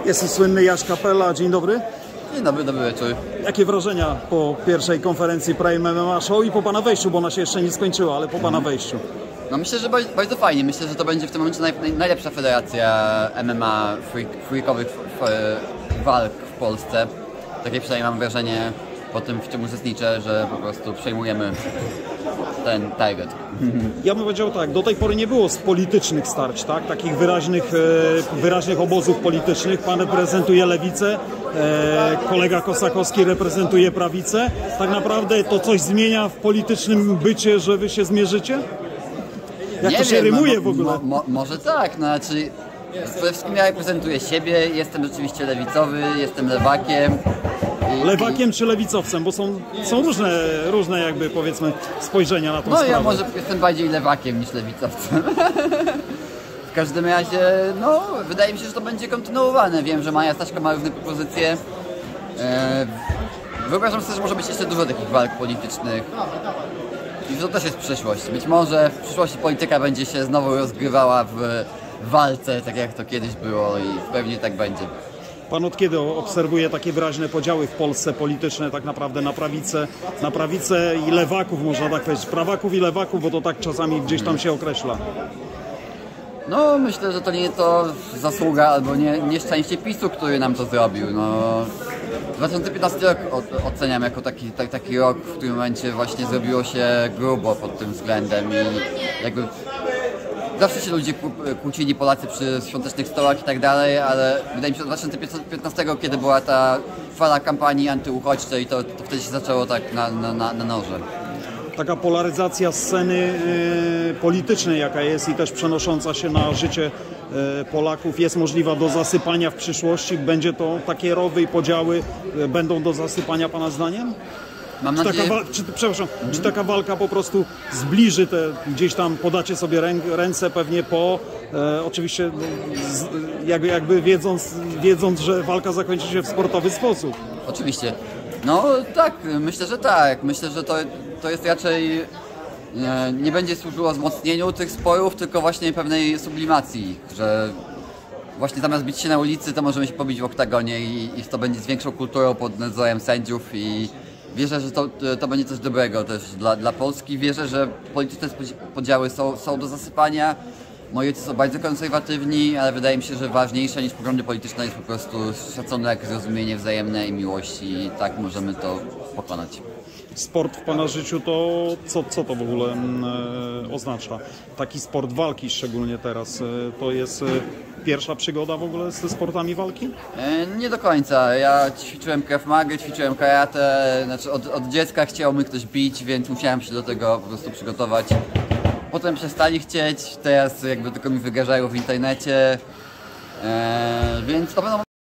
Jest słynny Jaś Kapela, dzień dobry. Dzień dobry, dobry wieczór. Jakie wrażenia po pierwszej konferencji Prime MMA Show i po Pana wejściu, bo ona się jeszcze nie skończyła, ale po Pana wejściu? No myślę, że bardzo fajnie. Myślę, że to będzie w tym momencie najlepsza federacja MMA freakowych walk w Polsce. Takie przynajmniej mam wrażenie po tym, w czym uczestniczę, że po prostu przejmujemy ten target. Ja bym powiedział tak, do tej pory nie było z politycznych starć, tak? Takich wyraźnych obozów politycznych. Pan reprezentuje lewicę, kolega Kosakowski reprezentuje prawicę. Tak naprawdę to coś zmienia w politycznym bycie, że wy się zmierzycie? Jak nie to się wiem, rymuje w ogóle? Może tak, no znaczy przede wszystkim ja reprezentuję siebie, jestem rzeczywiście lewicowy, jestem lewakiem. Lewakiem czy lewicowcem, bo są różne jakby powiedzmy spojrzenia na tą sprawę. No ja może jestem bardziej lewakiem niż lewicowcem. W każdym razie, no wydaje mi się, że to będzie kontynuowane. Wiem, że Maja Staszka ma różne propozycje. Wyobrażam sobie, że może być jeszcze dużo takich walk politycznych. I to też jest przyszłość. Być może w przyszłości polityka będzie się znowu rozgrywała w walce, tak jak to kiedyś było i pewnie tak będzie. Pan od kiedy obserwuje takie wyraźne podziały w Polsce polityczne tak naprawdę na prawicę i lewaków, można tak powiedzieć, prawaków i lewaków, bo to tak czasami gdzieś tam się określa? No myślę, że to nie to zasługa albo nieszczęście PiS-u, który nam to zrobił. No, 2015 rok oceniam jako taki rok, w którym momencie właśnie zrobiło się grubo pod tym względem i jakby zawsze się ludzie kłócili, Polacy przy świątecznych stołach i tak dalej, ale wydaje mi się, że od 2015, kiedy była ta fala kampanii antyuchodźczej, to wtedy się zaczęło tak na noże. Taka polaryzacja sceny politycznej, jaka jest i też przenosząca się na życie Polaków, jest możliwa do zasypania w przyszłości? Będzie to takie rowy i podziały będą do zasypania Pana zdaniem? Mam nadzieję... Czy taka walka po prostu zbliży te, gdzieś tam podacie sobie ręce pewnie po, oczywiście jakby wiedząc, że walka zakończy się w sportowy sposób? Oczywiście. No tak, myślę, że tak. Myślę, że to jest raczej nie będzie służyło wzmocnieniu tych sporów, tylko właśnie pewnej sublimacji, że właśnie zamiast bić się na ulicy, to możemy się pobić w oktagonie i to będzie z większą kulturą pod nadzorem sędziów i wierzę, że to będzie coś dobrego też dla Polski. Wierzę, że polityczne podziały są do zasypania. Moi ojcy są bardzo konserwatywni, ale wydaje mi się, że ważniejsze niż poglądy polityczne jest po prostu szacunek, zrozumienie wzajemne i miłość i tak możemy to pokonać. Sport w Pana życiu to co to w ogóle oznacza? Taki sport walki szczególnie teraz, to jest pierwsza przygoda w ogóle ze sportami walki? Nie do końca. Ja ćwiczyłem Krav Magę, ćwiczyłem karate, znaczy od dziecka chciał mnie ktoś bić, więc musiałem się do tego po prostu przygotować. Potem przestali chcieć, teraz jakby tylko mi wygarzają w internecie, więc to będą